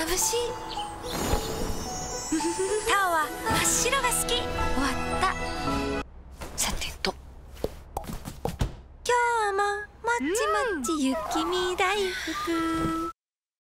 眩しい。タオは真っ白が好き。終わった。さてと、今日ももちもち雪見大福。